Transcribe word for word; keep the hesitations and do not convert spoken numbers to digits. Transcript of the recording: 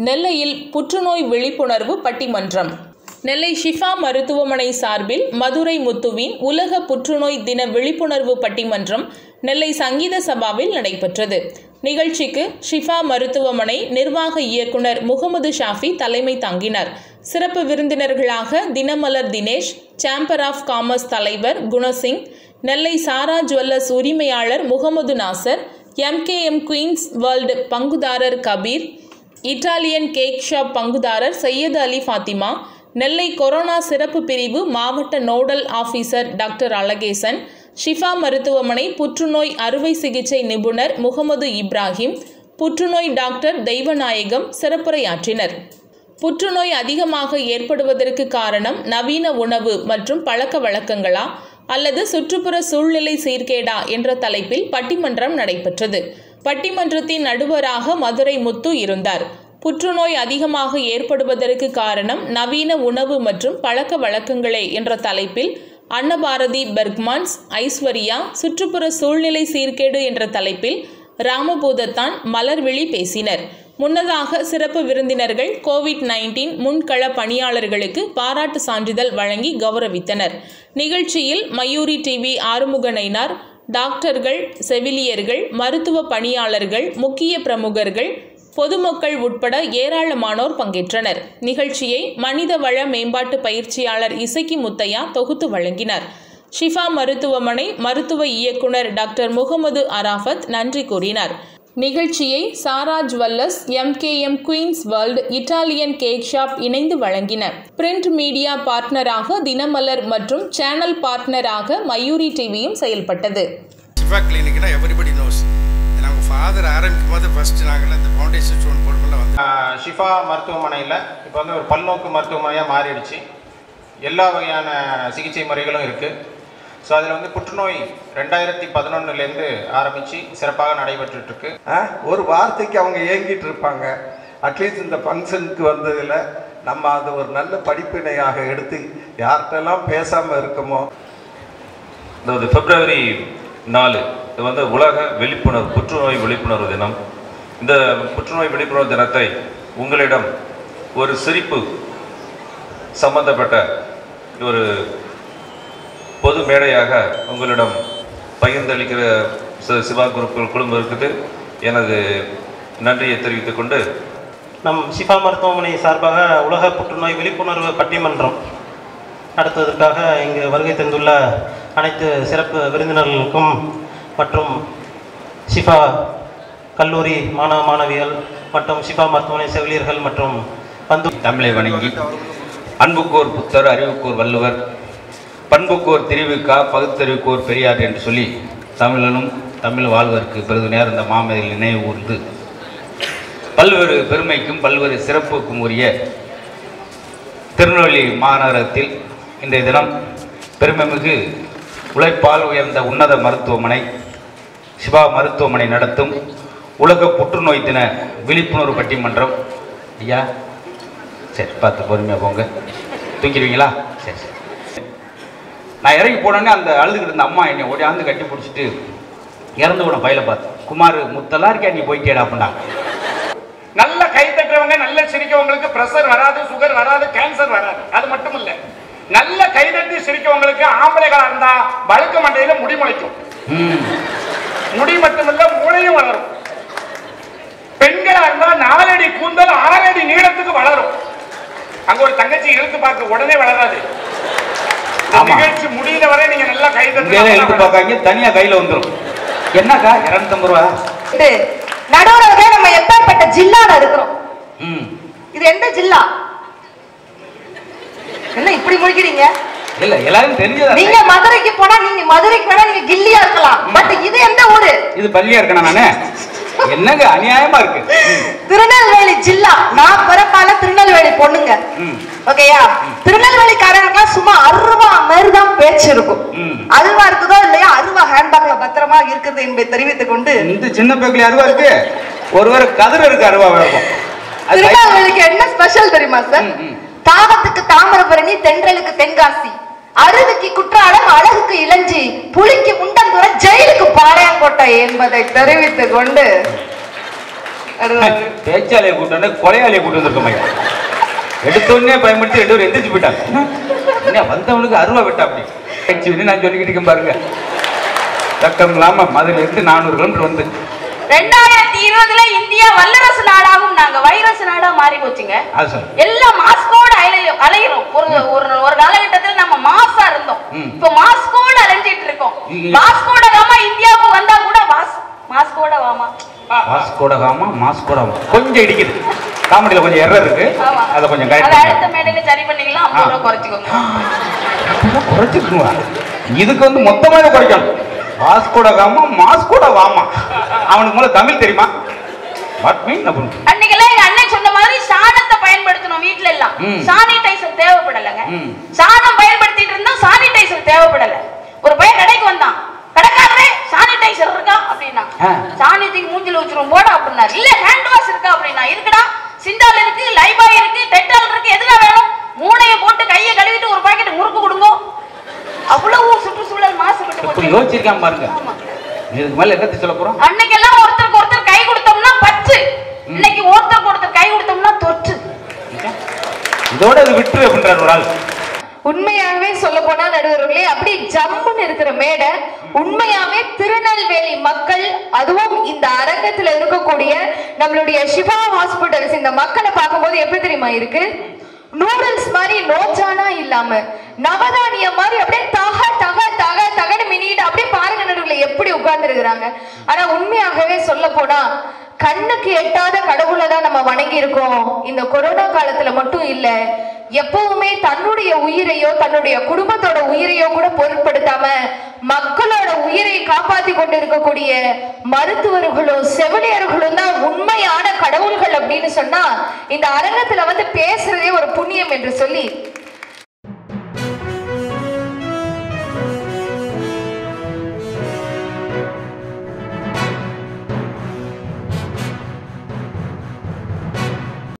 நெல்லையில் புற்றுநோய் விழிப்புணர்வு பட்டிமன்றம். நெல்லை ஷிஃபா மருத்துவமனை சார்பில் மதுரை முத்துவின் உலக புற்றுநோய் தின விழிப்புணர்வு பட்டிமன்றம் நெல்லை சங்கீத சபாவில் நடைபெற்றது. நிகழ்ச்சிக்கு ஷிஃபா மருத்துவமனை நிர்வாக இயக்குனர் முகமது ஷாஃபி தலைமை தாங்கினார். சிறப்பு விருந்தினர்களாக Dinamalar Dinesh, chamber of commerce தலைவர் குணசிங், நெல்லை சாரா ஜுவல்லர்ஸ் உரிமையாளர் முகமது நாசர், எம்கேஎம் குயின்ஸ் வேர்ல்டு பங்குதாரர் கபீர், இட்டாலியன் கேக் ஷாப் பங்குதாரர் சையது அலி ஃபாத்திமா, நெல்லை கொரோனா சிறப்பு பிரிவு மாவட்ட nodal officer doctor Alagesan, Shifa மருத்துவமனை புற்றுநோய் அறுவை சிகிச்சை நிபுணர் முகமது இப்ராஹிம், புற்றுநோய் டாக்டர் தெய்வநாயகம் சிறப்புரையாற்றினர். புற்றுநோய் அதிகமாக ஏற்படுவதற்கு காரணம் நவீன உணவு மற்றும் பழக்க வழக்கங்களா அல்லது சுற்றுப்புற சூழ்நிலை சீர்கேடா என்ற தலைப்பில் பட்டிமன்றம் நடைபெற்றது. பட்டிமன்றத்தின் நடுவராக மதுரை முத்து இருந்தார். புற்றுநோய் அதிகமாக ஏற்படுவதற்கு காரணம் நவீன உணவு மற்றும் பழக்க வழக்கங்களே என்ற தலைப்பில் அன்னபாரதி பெர்க்மான்ஸ், ஐஸ்வர்யா சுற்றுப்புற சூழ்நிலை சீர்கேடு என்ற தலைப்பில் ராமபூதத்தான், மலர்விழி பேசினர். முன்னதாக சிறப்பு விருந்தினர்கள் கோவிட் நைன்டீன் முன்கள பணியாளர்களுக்கு பாராட்டு சான்றிதழ் வழங்கி கௌரவித்தனர். நிகழ்ச்சியில் மயூரி டிவி ஆறுமுக நயினார், டாக்டர்கள், செவிலியர்கள், மருத்துவ பணியாளர்கள், முக்கிய பிரமுகர்கள், பொதுமக்கள் உட்பட ஏராளமானோர் பங்கேற்றனர். நிகழ்ச்சியை மனிதவள மேம்பாட்டு பயிற்சியாளர் இசக்கி முத்தையா தொகுத்து வழங்கினார். ஷிஃபா மருத்துவமனை மருத்துவ இயக்குனர் டாக்டர் முகமது அராஃபத் நன்றி கூறினார். நிகழ்ச்சியை Sara jewellers, MKM queens world, Italian cake shop இணைந்து வழங்கின. பிரிண்ட் மீடியா பார்ட்னராக தினமலர் மற்றும் சேனல் பார்ட்னராக மயூரி டிவியும் செயல்பட்டது. ஷிஃபா கிளினிக்னா எவரிபடி நோஸ். நாங்கள் ஃபாதர் ஆரம்பிக்கும் போது ஃபஸ்ட்டு நாங்கள் இந்த ஃபவுண்டேஷன் ஸ்டோன் போடும்போது வந்து ஷிஃபா மருத்துவமனையில் இப்போ வந்து ஒரு பல்நோக்கு மருத்துவமனையாக மாறிடுச்சு. எல்லா வகையான சிகிச்சை முறைகளும் இருக்குது. ஸோ அதில் வந்து புற்றுநோய் ரெண்டாயிரத்தி பதினொன்னுலேருந்து ஆரம்பித்து சிறப்பாக நடைபெற்றுருக்கு. ஒரு வார்த்தைக்கு அவங்க ஏங்கிட்டு இருப்பாங்க. அட்லீஸ்ட் இந்த ஃபங்க்ஷனுக்கு வந்ததில் நம்ம அது ஒரு நல்ல படிப்பினையாக எடுத்து யார்கிட்டெல்லாம் பேசாமல் இருக்கமோ. அதாவது பிப்ரவரி நாலு இது வந்து உலக விழிப்புணர்வு புற்றுநோய் விழிப்புணர்வு தினம். இந்த புற்றுநோய் விழிப்புணர்வு தினத்தை உங்களிடம் ஒரு சிரிப்பு சம்பந்தப்பட்ட ஒரு பொது மேடையாக உங்களிடம் பகிர்ந்தளிக்கிற சிவா குரூப் குழுமத்திற்கு எனது நன்றியை தெரிவித்துக் கொண்டு நம் ஷிஃபா மருத்துவமனை சார்பாக உலக புற்றுநோய் விழிப்புணர்வு பட்டிமன்றம் நடத்துவதற்காக இங்கு வருகை தந்துள்ள அனைத்து சிறப்பு விருந்தினர்களுக்கும் மற்றும் ஷிஃபா கல்லூரி மாணவ மாணவிகள் மற்றும் ஷிஃபா மருத்துவமனை செவிலியர்கள் மற்றும் வந்து தமிழை வணங்கி அன்புக்கோர் புத்தர், அறிவுக்கோர் வள்ளுவர், பண்புக்கோர் திரிவுக்கா, பகுத்தறிவுக்கோர் பெரியார் என்று சொல்லி தமிழனும் தமிழ் வாழ்வதற்கு பெருதுணையார் இந்த மாமதில் நினைவு கூர்ந்து பல்வேறு பெருமைக்கும் பல்வேறு சிறப்புக்கும் உரிய திருநெல்வேலி மாநகரத்தில் இன்றைய தினம் பெருமைமிகு உழைப்பால் உயர்ந்த உன்னத மருத்துவமனை ஷிஃபா மருத்துவமனை நடத்தும் உலக புற்றுநோய் தின விழிப்புணர்வு பட்டிமன்றம். ஐயா சரி, பார்த்து பொறுமையாக போங்க. தூங்கிடுவீங்களா? சரி சரி. நான் இறங்கி போனோடனே அந்த அழுதுகிட்டு இருந்த அம்மா என்னை ஓடியாந்து கட்டி பிடிச்சிட்டு இறந்து போன பயில பார்த்து, குமார் முத்தெல்லாம் இருக்கா, நீ போய்க்கேடா அப்படின்னாங்க. நல்ல கை தட்டுறவங்க, நல்ல சிரிக்கவங்களுக்கு பிரஷர் வராது, சுகர் வராது, கேன்சர் வராது. அது மட்டும் இல்ல, நல்ல கை தட்டி சிரிக்கவங்களுக்கு ஆம்பளைகளா இருந்தா வழுக்க மண்டையில முடி முளைக்கும். முடி மட்டுமில்ல, மூளையும் வளரும். பெண்களா இருந்தா நாலடி கூந்தல் ஆறடி நீளத்துக்கு வளரும். அங்க ஒரு தங்கச்சி இழுத்து பார்க்க உடனே வளராது. நிகழ்ச்சி முடிந்த வரை நீங்க நல்லா கை தட்டி இழுத்து பார்க்காங்க, தனியா கையில வந்துடும். என்னக்கா இருநூத்தி ஐம்பது ரூபா நடுவுல நம்ம எப்பேற்பட்ட ஜில்லால இருக்கிறோம். இது எந்த ஜில்லா? என்ன இப்படி முடிக்கிறீங்க? இல்ல எல்லாரும் தெரிஞ்சதா? நீங்க மதுரைக்கு போனா நீங்க மதுரைக்கு வேணா நீங்க கில்லியா இருக்கலாம். பட் இது எந்த ஊரு? இது பள்ளியா இருக்கணும். நானே என்னங்க அநியாயமா இருக்கு. திருநெல்வேலி ஜில்லா. நான் பிறப்பால திருநெல்வேலி பொண்ணுங்க. ஓகேயா? திருநெல்வேலிக்காரங்க சும்மா அருவா மாதிரிதான் பேச்சு இருக்கும். அருவா இருக்குதோ இல்லையா, அருவா ஹேண்ட்பேக்ல பத்திரமா இருக்குது என்பதை தெரிவித்துக் கொண்டு இந்த சின்ன பேக்ல அருவா இருக்கு, ஒருவர் கதிர இருக்கு அருவா இருக்கும். திருநெல்வேலிக்கு என்ன ஸ்பெஷல் தெரியுமா சார்? தாகத்துக்கு தாமிரபரணி, தென்றலுக்கு தென்காசி, அருவிக்கு குற்றாலம், அழகுக்கு இளஞ்சி, புலிக்கு முண்டந்துறை, ஜெயிலுக்கு பாளையங்கோட்டை என்பதை தெரிவித்துக் கொண்டு பேச்சாலையை கூட்டு கொலையாலையை கூட்டு வந்திருக்க மையா. எடுத்தோடனே பயன்படுத்தி ரெண்டு பேரும் எந்திரிச்சு போயிட்டாங்க. வந்தவனுக்கு அருவா விட்டா அப்படி நான் சொல்லிக்கிட்டு இருக்கேன் பாருங்க. சட்டம் இல்லாம மதுரையில இருந்து நானூறு கிலோமீட்டர் வந்து ரெண்டாயிரத்தி இருபதுல இந்தியா வல்லரசு நாடாகும் நாங்க வைரஸ் நாடா மாறி போச்சுங்க. எல்லாம் மாஸ்கோட அலையிறோம். ஒரு ஒரு காலகட்டத்தில் நம்ம மாசா இருந்தோம். இப்ப மாஸ்கோட அலைஞ்சிட்டு இருக்கோம். மாஸ்கோட காமா இந்தியாவுக்கு வந்தா கூட மாஸ்கோட வாமா மாஸ்கோட காமா மாஸ்கோட கொஞ்சம் இடிக்குது. காமெடியில கொஞ்சம் எரர் இருக்கு. அத கொஞ்சம் கரெக்ட் அடுத்த மேடையில சரி பண்ணிக்கலாம். ஐம்பது ரூபாய் குறைச்சிக்கோங்க. குறைச்சிக்கோங்க. இதுக்கு வந்து மொத்தமாக குறைக்கணும். மாஸ்கோட காமா மாஸ்கோட வாமா. அவனுக்கு முதல்ல தமிழ் தெரியுமா? அன்னைக்கெல்லாம் எங்க அண்ணன் சொன்ன மாதிரி சாணத்தை பயன்படுத்தணும். வீட்டுல எல்லாம் சானிடைசர் தேவைப்படலைங்க. சாணம் பயன்படுத்திட்டு இருந்தா சானிடைசர் தேவைப்படல. ஒரு பையன் கடைக்கு வந்தான். கடைக்காரரே சானிடைசர் இருக்கா அப்படின்னா, சாணியத்துக்கு மூஞ்சில வச்சிரும் போட அப்படின்னா. இல்ல ஹேண்ட் வாஷ் இருக்கா அப்படின்னா, இருக்குடா சிண்டால் இருக்கு, லைபாய் இருக்கு, டெட்டால் இருக்கு, எதுதான் வேணும்? மூணையை போட்டு கையை கழுவிட்டு ஒரு பாக்கெட் முறுக்கு கொடுங்க. அவ்வளவு சுற்றுச்சூழல் மாசுபட்டு யோசிச்சிருக்காம பாருங்க. இதுக்கு மேல என்ன சொல்ல போறோம்? அன்னைக்கெல்லாம் ஒருத்தருக்கு ஒருத்தர் கை கொடுத்தோம்னா பச்சு, இன்னைக்கு ஒருத்தருக்கு ஒருத்தர் கை கொடுத்தோம்னா தொற்று. இதோட அது விட்டு அப்படின்றார் ஒரு ஆள். உண்மையாகவே சொல்ல போனா நடுவர்களே, அப்படி ஜம்முன்னு இருக்கிற மேடை உண்மையாவே திருநெல்வேலி மக்கள், அதுவும் இந்த அரங்கத்துல இருக்கக்கூடிய நம்மளுடைய சிவா ஹாஸ்பிட்டல்ஸ் இந்த மக்களை பார்க்கும்போது எப்படி தெரியுமா இருக்கு? நூடுல்ஸ் மாதிரி நோச்சானா இல்லாம நவதானிய மாதிரி அப்படியே தக தக தக தகன்னு மினிட்டு அப்படியே பாருங்க நடுவுல எப்படி உட்கார்ந்து இருக்கிறாங்க. ஆனா உண்மையாகவே சொல்ல போனா கண்ணுக்கு எட்டாத கடவுளை தான் நம்ம வணங்கி இருக்கோம். இந்த கொரோனா காலத்துல மட்டும் இல்ல, எப்பவுமே தன்னுடைய உயிரையோ தன்னுடைய குடும்பத்தோட உயிரையோ கூட பொருட்படுத்தாம மக்களோட உயிரை காப்பாத்தி கொண்டு இருக்கக்கூடிய மருத்துவர்களும் செவிலியர்களும் தான் உண்மையான கடவுள்கள் அப்படின்னு சொன்னா இந்த அரங்கத்துல வந்து பேசுறதே ஒரு புண்ணியம் என்று சொல்லி